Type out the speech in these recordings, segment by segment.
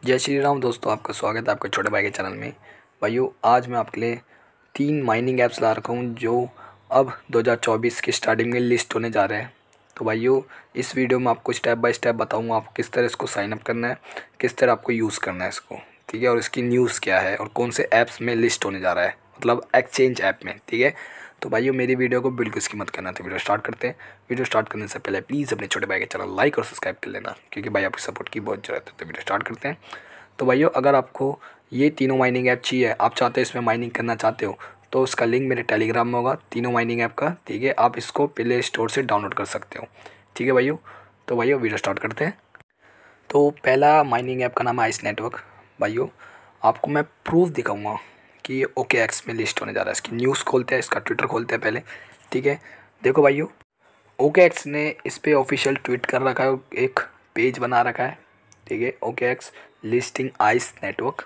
जय श्री राम दोस्तों, आपका स्वागत है आपके छोटे भाई के चैनल में। भाइयों, आज मैं आपके लिए 3 माइनिंग ऐप्स ला रखा हूँ जो अब 2024 की स्टार्टिंग में लिस्ट होने जा रहे हैं। तो भाइयों, इस वीडियो में आपको स्टेप बाय स्टेप बताऊँगा आप किस तरह इसको साइन अप करना है, किस तरह आपको यूज़ करना है इसको, ठीक है। और इसकी न्यूज़ क्या है और कौन से ऐप्स में लिस्ट होने जा रहा है, मतलब एक्सचेंज ऐप में, ठीक है। तो भाइयों, मेरी वीडियो को बिल्कुल इसकी मत करना। तो वीडियो स्टार्ट करते हैं। वीडियो स्टार्ट करने से पहले प्लीज़ अपने छोटे भाई के चैनल लाइक और सब्सक्राइब कर लेना, क्योंकि भाई आपकी सपोर्ट की बहुत ज़रूरत है। तो वीडियो स्टार्ट करते हैं। तो भाइयों, अगर आपको ये तीनों माइनिंग ऐप चाहिए, आप चाहते हो इसमें माइनिंग करना चाहते हो, तो उसका लिंक मेरे टेलीग्राम में होगा, तीनों माइनिंग ऐप का, ठीक है। आप इसको प्ले स्टोर से डाउनलोड कर सकते हो, ठीक है भाइयों। तो भाइयों, वीडियो स्टार्ट करते हैं। तो पहला माइनिंग ऐप का नाम है आइस नेटवर्क। भाइयों, आपको मैं प्रूफ दिखाऊंगा कि ये OKX में लिस्ट होने जा रहा है। इसकी न्यूज़ खोलते हैं, इसका ट्विटर खोलते हैं पहले, ठीक है। देखो भाइयों, OKX ने इस पर ऑफिशियल ट्वीट कर रखा है, एक पेज बना रखा है, ठीक है। OKX listing ice network.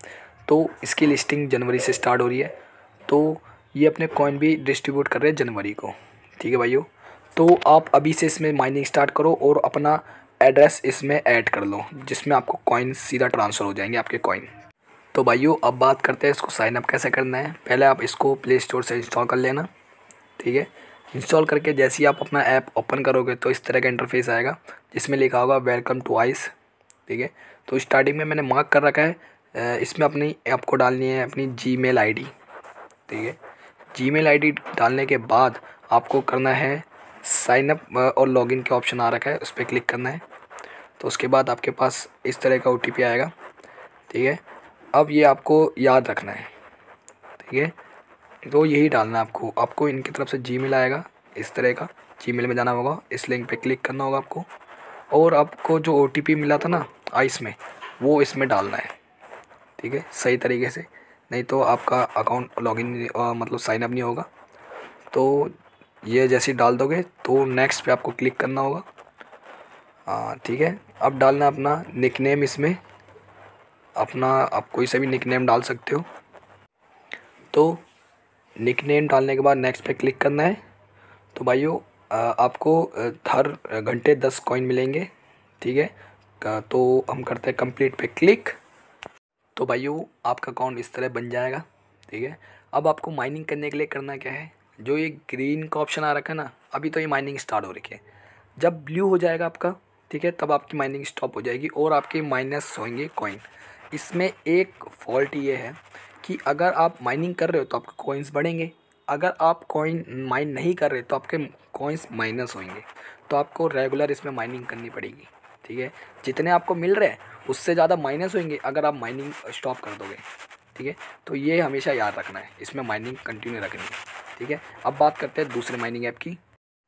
तो इसकी लिस्टिंग जनवरी से स्टार्ट हो रही है। तो ये अपने कॉइन भी डिस्ट्रीब्यूट कर रहे हैं जनवरी को, ठीक है भाइयों। तो आप अभी से इसमें माइनिंग स्टार्ट करो और अपना एड्रेस इसमें ऐड कर लो, जिसमें आपको कॉइन सीधा ट्रांसफ़र हो जाएंगे, आपके कॉइन। तो भाइयों, अब बात करते हैं इसको साइन अप कैसे करना है। पहले आप इसको प्ले स्टोर से इंस्टॉल कर लेना, ठीक है। इंस्टॉल करके जैसे ही आप अपना ऐप ओपन करोगे तो इस तरह का इंटरफेस आएगा, जिसमें लिखा होगा वेलकम टू आइस, ठीक है। तो स्टार्टिंग में मैंने मार्क कर रखा है, इसमें अपनी आपको डालनी है अपनी जीमेल आईडी, ठीक है। जीमेल आईडी डालने के बाद आपको करना है साइन अप और लॉगिन के ऑप्शन आ रखा है, उस पर क्लिक करना है। तो उसके बाद आपके पास इस तरह का OTP आएगा, ठीक है। अब ये आपको याद रखना है, ठीक है। तो यही डालना है आपको। आपको इनकी तरफ से जीमेल आएगा इस तरह का, जीमेल में जाना होगा, इस लिंक पे क्लिक करना होगा आपको, और आपको जो OTP मिला था ना आइस में, वो इसमें डालना है, ठीक है, सही तरीके से। नहीं तो आपका अकाउंट लॉगिन मतलब साइन अप नहीं होगा। तो ये जैसे ही डाल दोगे तो नेक्स्ट पे आपको क्लिक करना होगा, हाँ ठीक है। अब डालना अपना निकनेम इसमें, अपना आप कोई सा भी निकनेम डाल सकते हो। तो निकनेम डालने के बाद नेक्स्ट पे क्लिक करना है। तो भाइयों, आपको हर घंटे 10 कॉइन मिलेंगे, ठीक है। तो हम करते हैं कंप्लीट पे क्लिक। तो भाइयों, आपका अकाउंट इस तरह बन जाएगा, ठीक है। अब आपको माइनिंग करने के लिए करना क्या है, जो ये ग्रीन का ऑप्शन आ रखा है ना, अभी तो ये माइनिंग स्टार्ट हो रही है। जब ब्लू हो जाएगा आपका, ठीक है, तब आपकी माइनिंग स्टॉप हो जाएगी और आपके माइनस होंगे कॉइन। इसमें एक फॉल्ट ये है कि अगर आप माइनिंग कर रहे हो तो आपके कॉइन्स बढ़ेंगे, अगर आप कॉइन माइन नहीं कर रहे तो आपके कॉइन्स माइनस होंगे। तो आपको रेगुलर इसमें माइनिंग करनी पड़ेगी, ठीक है। जितने आपको मिल रहे हैं उससे ज़्यादा माइनस होंगे अगर आप माइनिंग स्टॉप कर दोगे, ठीक है। तो ये हमेशा याद रखना है, इसमें माइनिंग कंटिन्यू रखनी है, ठीक है। अब बात करते हैं दूसरे माइनिंग ऐप की।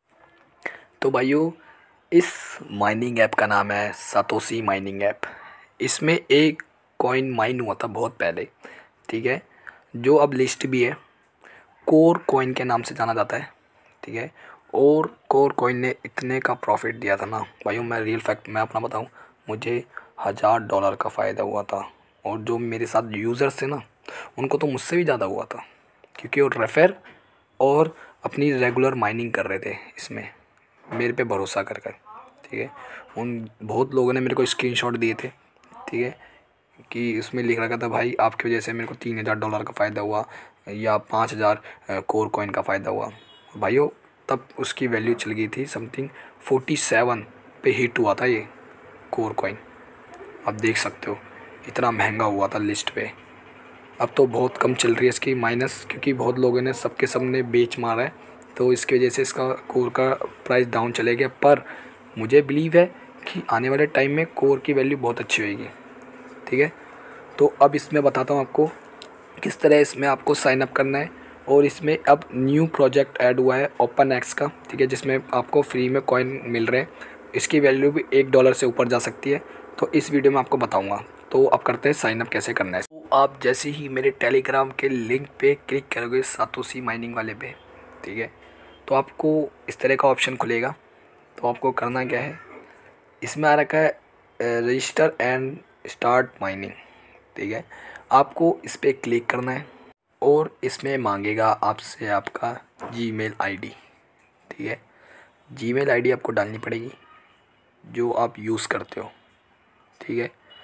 तो भाइयों, इस माइनिंग ऐप का नाम है सातोशी माइनिंग ऐप। इसमें एक कॉइन माइन हुआ था बहुत पहले, ठीक है, जो अब लिस्ट भी है, कोर कॉइन के नाम से जाना जाता है, ठीक है। और कोर कॉइन ने इतने का प्रॉफिट दिया था ना भाइयों, मैं रियल फैक्ट मैं अपना बताऊं, मुझे $1000 का फ़ायदा हुआ था। और जो मेरे साथ यूज़र्स थे ना, उनको तो मुझसे भी ज़्यादा हुआ था, क्योंकि वो रेफर और अपनी रेगुलर माइनिंग कर रहे थे इसमें, मेरे पे भरोसा कर कर, ठीक है। उन बहुत लोगों ने मेरे को स्क्रीनशॉट दिए थे, ठीक है, कि इसमें लिख रखा था भाई आपकी वजह से मेरे को $3000 का फ़ायदा हुआ, या 5000 कोर कॉइन का फ़ायदा हुआ। भाइयों, तब उसकी वैल्यू चल गई थी समथिंग 47 पे हिट हुआ था ये कोर कॉइन। आप देख सकते हो इतना महंगा हुआ था लिस्ट पे। अब तो बहुत कम चल रही है इसकी माइनस, क्योंकि बहुत लोगों ने सबके सब ने बेच मारा है, तो इसकी वजह से इसका कोर का प्राइस डाउन चले गया। पर मुझे बिलीव है कि आने वाले टाइम में कोर की वैल्यू बहुत अच्छी होगी, ठीक है। तो अब इसमें बताता हूँ आपको किस तरह इसमें आपको साइन अप करना है। और इसमें अब न्यू प्रोजेक्ट ऐड हुआ है OpenX का, ठीक है, जिसमें आपको फ्री में कॉइन मिल रहे हैं। इसकी वैल्यू भी $1 से ऊपर जा सकती है, तो इस वीडियो में आपको बताऊंगा। तो अब करते हैं साइन अप कैसे करना है। तो आप जैसे ही मेरे टेलीग्राम के लिंक पे क्लिक करोगे सातोशी माइनिंग वाले पे, ठीक है, तो आपको इस तरह का ऑप्शन खुलेगा। तो आपको करना क्या है, इसमें आ रखा है रजिस्टर एंड स्टार्ट माइनिंग, ठीक है। आपको इस पर क्लिक करना है और इसमें मांगेगा आपसे आपका जीमेल आईडी, ठीक है। जीमेल आईडी आपको डालनी पड़ेगी जो आप यूज़ करते हो, ठीक है।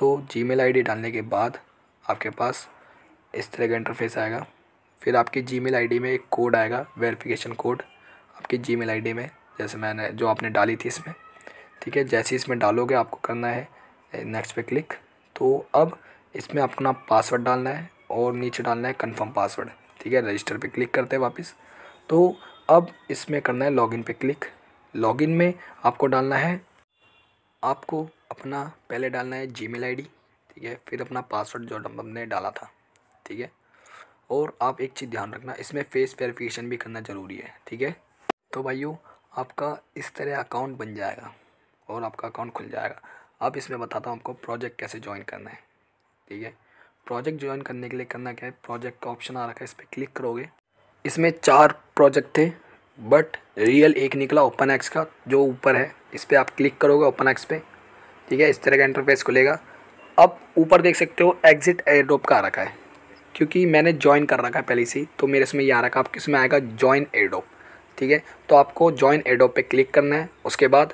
तो जीमेल आईडी डालने के बाद आपके पास इस तरह का इंटरफेस आएगा। फिर आपकी जीमेल आईडी में एक कोड आएगा, वेरिफिकेशन कोड आपकी जीमेल आईडी में, जैसे मैंने जो आपने डाली थी इसमें, ठीक है। जैसे इसमें डालोगे आपको करना है नेक्स्ट पे क्लिक। तो अब इसमें अपना पासवर्ड डालना है और नीचे डालना है कंफर्म पासवर्ड, ठीक है। रजिस्टर पे क्लिक करते हैं वापस। तो अब इसमें करना है लॉगिन पे क्लिक। लॉगिन में आपको डालना है, आपको अपना पहले डालना है जीमेल आईडी, ठीक है, फिर अपना पासवर्ड जो हमने डाला था, ठीक है। और आप एक चीज़ ध्यान रखना, इसमें फेस वेरिफिकेशन भी करना ज़रूरी है, ठीक है। तो भाइयों आपका इस तरह अकाउंट बन जाएगा और आपका अकाउंट खुल जाएगा। अब इसमें बताता हूँ आपको प्रोजेक्ट कैसे ज्वाइन करना है, ठीक है। प्रोजेक्ट ज्वाइन करने के लिए करना क्या है, प्रोजेक्ट का ऑप्शन आ रखा है, इस पर क्लिक करोगे। इसमें 4 प्रोजेक्ट थे बट रियल एक निकला ओपन एक्स का, जो ऊपर है इस पर आप क्लिक करोगे ओपन एक्स पे, ठीक है। इस तरह का इंटरफेस खुलेगा। अब ऊपर देख सकते हो एग्जिट एयरड्रॉप का आ रखा है, क्योंकि मैंने ज्वाइन कर रखा है पहले से ही, तो मेरे इसमें ये आ रखा है। आपके इसमें आएगा ज्वाइन एयरड्रॉप, ठीक है। तो आपको ज्वाइन एयरड्रॉप पे क्लिक करना है। उसके बाद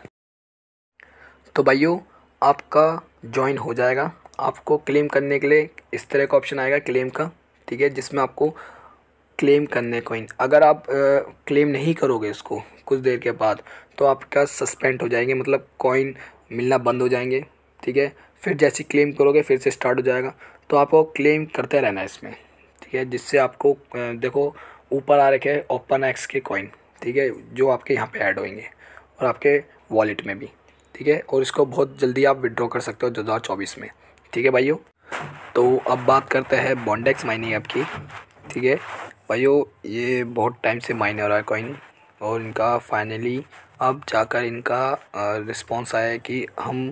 तो भाइयों आपका ज्वाइन हो जाएगा। आपको क्लेम करने के लिए इस तरह का ऑप्शन आएगा क्लेम का, ठीक है, जिसमें आपको क्लेम करने कॉइन, अगर आप क्लेम नहीं करोगे इसको कुछ देर के बाद तो आपका सस्पेंड हो जाएंगे, मतलब कॉइन मिलना बंद हो जाएंगे, ठीक है। फिर जैसे क्लेम करोगे फिर से स्टार्ट हो जाएगा। तो आपको क्लेम करते रहना है इसमें, ठीक है, जिससे आपको देखो ऊपर आ रखे ओपन एक्स के कॉइन, ठीक है, जो आपके यहाँ पे ऐड होंगे और आपके वॉलेट में भी, ठीक है। और इसको बहुत जल्दी आप विड्रॉ कर सकते हो 2024 में, ठीक है भाइयों। तो अब बात करते हैं बॉन्डेक्स माइनिंग ऐप की, ठीक है भाइयों। ये बहुत टाइम से माइन हो रहा है कॉइन और इनका फाइनली अब जाकर इनका रिस्पॉन्स आया है कि हम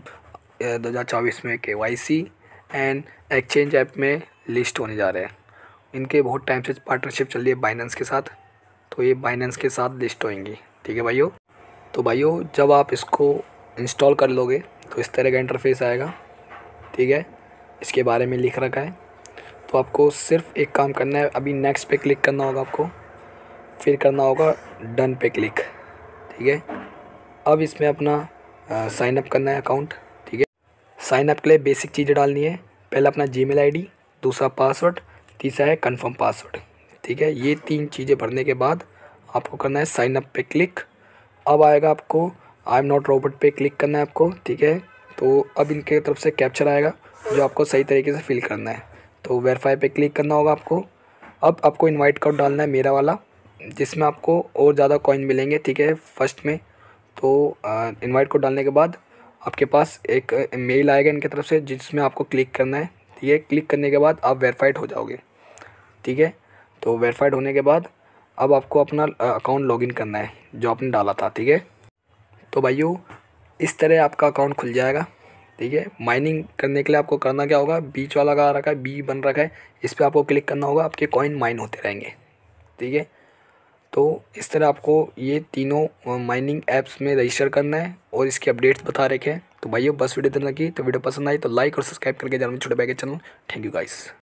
2024 में KYC एंड एक्सचेंज ऐप में लिस्ट होने जा रहे हैं। इनके बहुत टाइम से पार्टनरशिप चल रही है बाइनेंस के साथ, तो ये बाइनेंस के साथ लिस्ट होंगी, ठीक है भाइयों। तो भाइयों जब आप इसको इंस्टॉल कर लोगे तो इस तरह का इंटरफेस आएगा, ठीक है। इसके बारे में लिख रखा है। तो आपको सिर्फ एक काम करना है, अभी नेक्स्ट पे क्लिक करना होगा आपको, फिर करना होगा डन पे क्लिक, ठीक है। अब इसमें अपना साइन अप करना है अकाउंट, ठीक है। साइन अप के लिए बेसिक चीज़ें डालनी है, पहला अपना जीमेल आईडी, दूसरा पासवर्ड, तीसरा है कंफर्म पासवर्ड, ठीक है। ये 3 चीज़ें भरने के बाद आपको करना है साइन अप पे क्लिक। अब आएगा आपको आई एम नॉट रोबोट पे क्लिक करना है आपको, ठीक है। तो अब इनके तरफ से कैप्चर आएगा जो आपको सही तरीके से फिल करना है। तो वेरीफाई पे क्लिक करना होगा आपको। अब आपको इनवाइट कोड डालना है मेरा वाला, जिसमें आपको और ज़्यादा कॉइन मिलेंगे, ठीक है, फर्स्ट में। तो इनवाइट कोड डालने के बाद आपके पास एक मेल आएगा इनकी तरफ से, जिसमें आपको क्लिक करना है, ठीक है। क्लिक करने के बाद आप वेरीफाइड हो जाओगे, ठीक है। तो वेरीफाइड होने के बाद अब आपको अपना अकाउंट लॉगिन करना है जो आपने डाला था, ठीक है। तो भाइयों इस तरह आपका अकाउंट खुल जाएगा, ठीक है। माइनिंग करने के लिए आपको करना क्या होगा, बीच वाला का आ रखा है, बी बन रखा है, इस पर आपको क्लिक करना होगा, आपके कॉइन माइन होते रहेंगे, ठीक है। तो इस तरह आपको ये तीनों माइनिंग ऐप्स में रजिस्टर करना है और इसके अपडेट्स बता रखे हैं। तो भाइयों बस वीडियो इतना लगी, तो वीडियो पसंद आई तो लाइक और सब्सक्राइब करके जाना छोटे भाई के चैनल। Thank you guys.